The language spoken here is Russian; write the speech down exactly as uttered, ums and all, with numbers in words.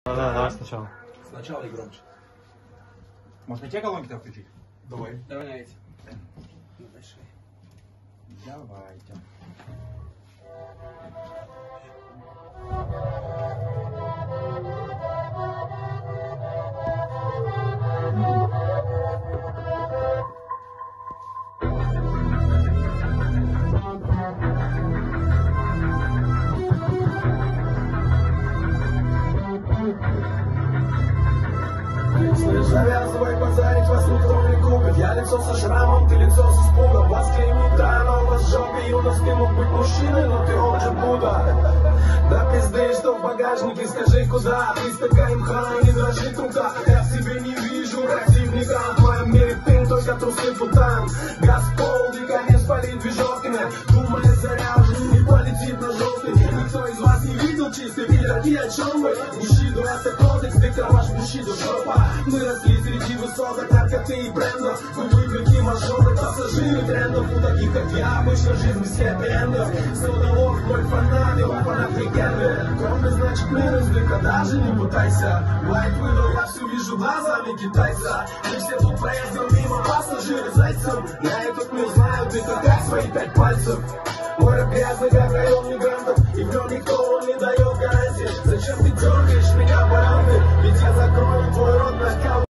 Да, да, давай сначала. Сначала и громче. Может, не те колонки-то включить? Давай. Давай на эти. Давайте. Завязывай базарить, вас никто не купит. Я лицо со шрамом, ты лицо с испугом. Вас клеймит рано, у вас в жопе юношеский мог быть мужчиной, но ты очень Будда. Да пизды, что в багажнике, скажи куда. Пристакай мха, не дрожит рука. Я в себе не вижу противника. В моем мире ты только трусы футан. Газ полный, конец палит движоками. Думали заряжен, не полетит на желтый. Никто из вас не видел чистый вида. И о чем вы? Бушиду, это кодекс, диктор ваш бушиду, жопа. Мы росли среди высоток, наркоты и брендов. Вы выберите мажоры, пассажиры трендов. У таких, как я, обычно жизнь без хэппи-эндов. Сто долларов, мой фанат, его фанат легенды. Кроме, значит, минус, только даже не пытайся. Лайт выдал, я все вижу глазами китайца. Мы все тут проездом мимо, пассажиры зайцем. Я этот мир знаю, ты как свои пять пальцев. Море грязный, как район мигрантов. И в нем никто не дает гарантии. Зачем ты дергаешь меня, бараны? Ведь я закрою твой рот на кал.